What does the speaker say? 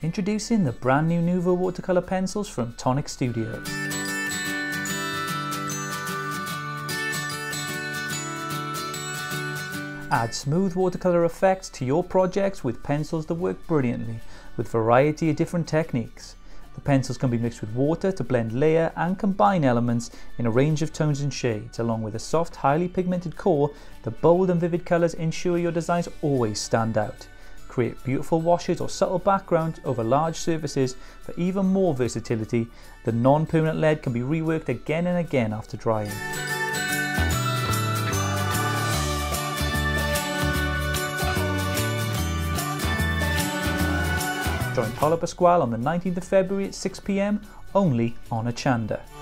Introducing the brand new Nuvo Watercolour Pencils from Tonic Studios. Add smooth watercolour effects to your projects with pencils that work brilliantly with a variety of different techniques. The pencils can be mixed with water to blend layer and combine elements in a range of tones and shades. Along with a soft, highly pigmented core, the bold and vivid colours ensure your designs always stand out. Create beautiful washes or subtle backgrounds over large surfaces for even more versatility. The non-permanent lead can be reworked again and again after drying. Join Paula Pascual on the 19th of February at 6 PM only on Hochanda.